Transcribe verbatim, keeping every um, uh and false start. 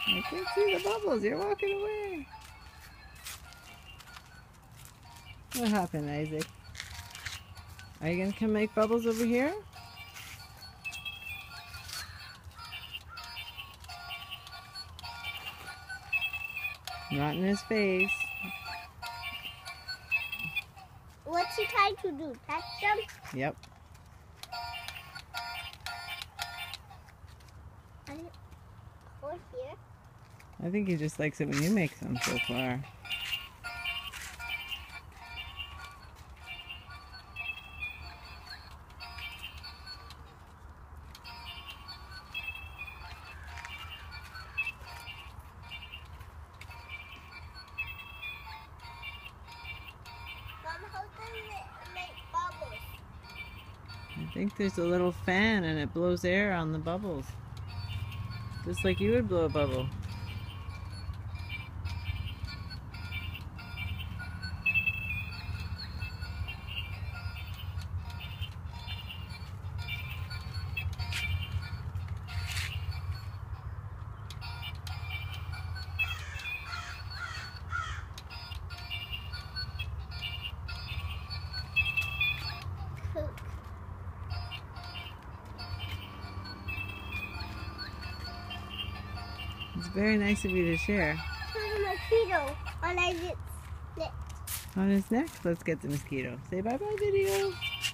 I can't see the bubbles. You're walking away. What happened, Isaac? Are you going to come make bubbles over here? Not in his face. What's he trying to do? Touch them? Yep. Over here. I think he just likes it when you make them so far. Mom, how does it make bubbles? I think there's a little fan and it blows air on the bubbles. Just like you would blow a bubble. It's very nice of you to share. There's a mosquito on Isaac's neck. On his neck? Let's get the mosquito. Say bye-bye, video.